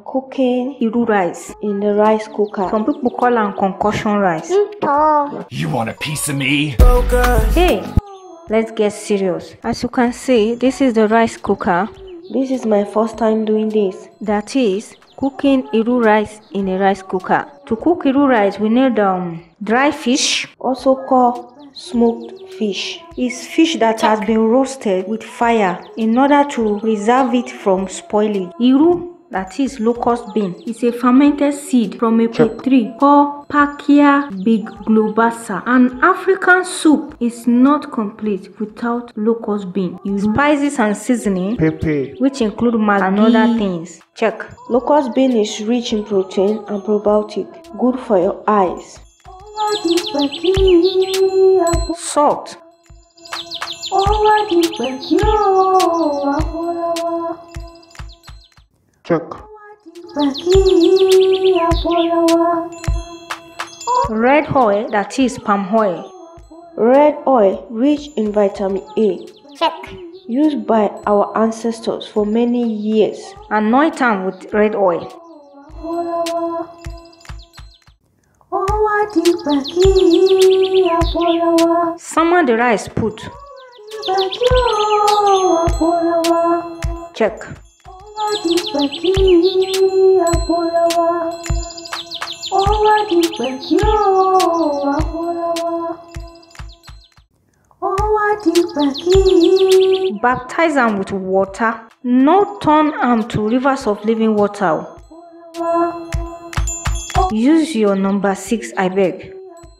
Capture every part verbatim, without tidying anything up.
cooking Iru rice in the rice cooker. Some people call am concussion rice. Mm. You want a piece of me? Hey, let's get serious. As you can see, this is the rice cooker. This is my first time doing this. That is cooking Iru rice in a rice cooker. To cook Iru rice, we need um dry fish, also called smoked fish. It's fish that has been roasted with fire in order to preserve it from spoilage. Iru, that is locust bean, is a fermented seed from a pea tree called Pachyia biglobacea. An African soup is not complete without locust bean. Use spices and seasoning, Pepe, which include maggi and other things. Check. Locust bean is rich in protein and probiotic, good for your eyes. Salt. check. Red oil, that is palm oil. Red oil rich in vitamin A. Check. Used by our ancestors for many years. Anoint them with red oil. Summon the rice, put. Check. Baptize them with water. No turn them to rivers of living water. Use your number six, I beg.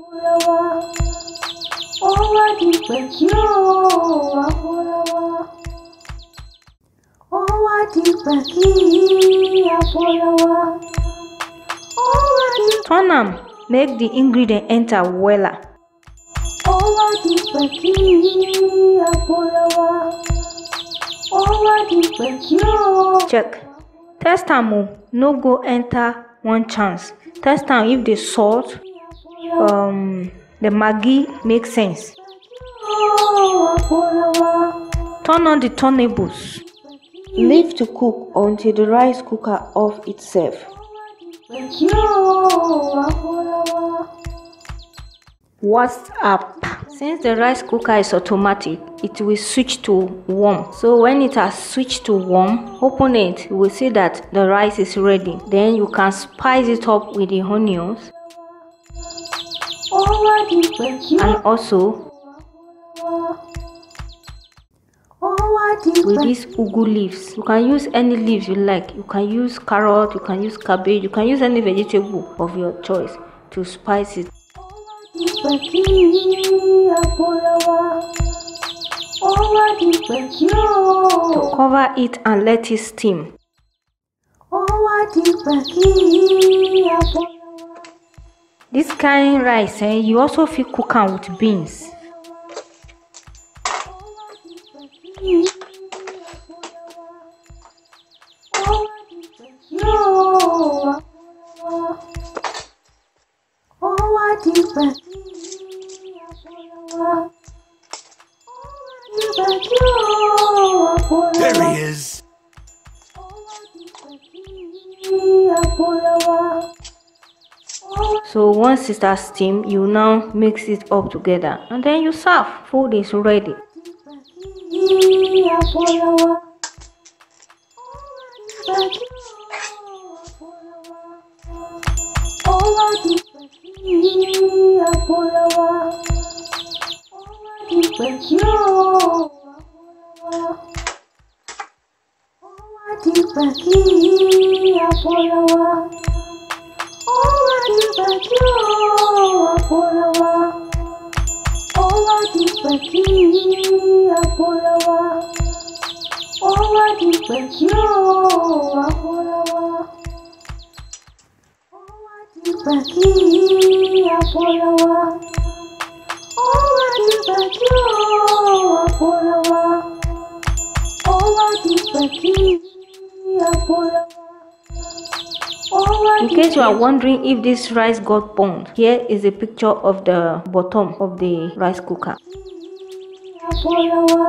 Turn them, make the ingredient enter wella. Check. Test them, no go enter one chance. Test them if the salt, um, the maggi makes sense. Turn on the turnables. Leave to cook until the rice cooker off itself. What's up? Since the rice cooker is automatic, it will switch to warm. So when it has switched to warm, open it. You will see that the rice is ready. Then you can spice it up with the onions and also with these ugu leaves. You can use any leaves you like. You can use carrot, you can use cabbage, you can use any vegetable of your choice to spice it. To cover it and let it steam. This kind of rice, eh, you also feel cook am with beans. There he is. So once it starts steam, you now mix it up together and then you serve. Food is ready. In case you are wondering if this rice got burned, here is a picture of the bottom of the rice cooker.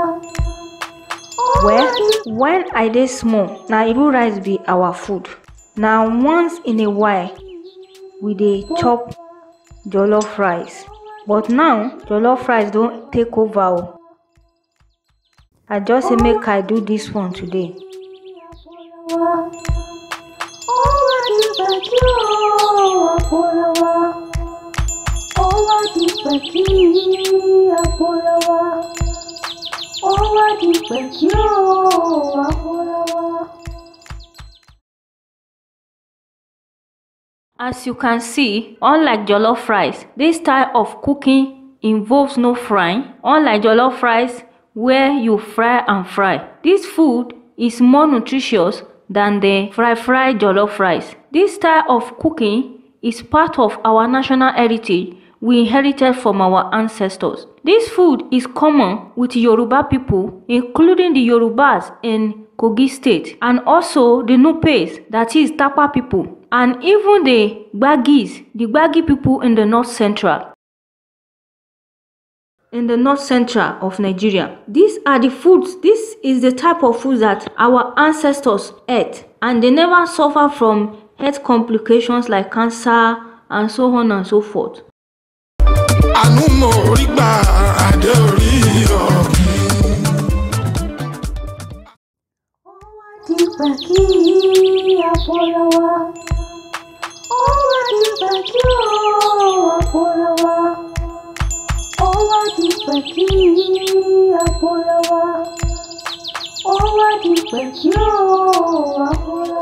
Well, when I dey small, na Iru rice be our food. Now once in a while we dey chop jollof rice, but now jollof rice don't take over. I just say make I do this one today. As you can see, unlike jollof rice, this style of cooking involves no frying. Unlike jollof rice, where you fry and fry, this food is more nutritious than the fry fry jollof rice. This style of cooking is part of our national heritage we inherited from our ancestors. This food is common with Yoruba people, including the Yorubas in Kogi State, and also the Nupes, that is Tapa people, and even the Gbagis, the Gbagi people in the north central. In the north central of Nigeria. These are the foods, this is the type of food that our ancestors ate, and they never suffer from health complications like cancer and so on and so forth. Oh,